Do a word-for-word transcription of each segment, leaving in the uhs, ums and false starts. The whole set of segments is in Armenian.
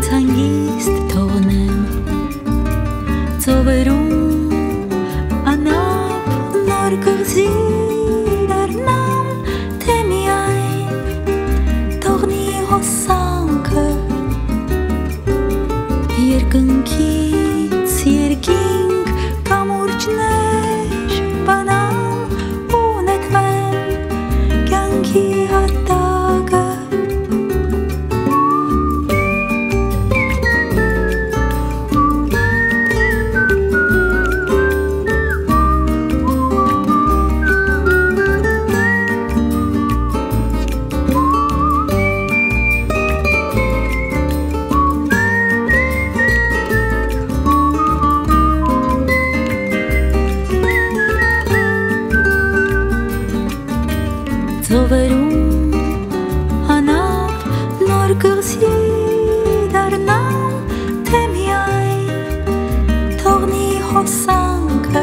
հանգիստ թողնեմ ծովերում անապ նոր կղզի դառնամ, թե միայն թողնի հոսանքը երկնքից երկինք կամուրջներ բանամ ու նետվեմ կյանքի հատակը ծովերում անապ նոր կղզի դառնամ, թե միայն թողնի հոսանքը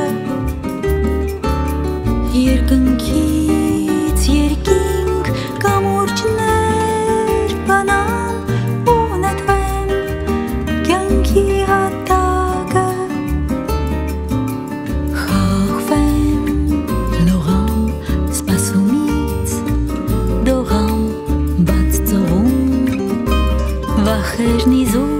երկնքից երկինք կամուրջներ բանամ ու նետվեմ կյանքի հատակը խաղվեմ լողամ սպասումից դողամ բաց ծովում վախերն իզում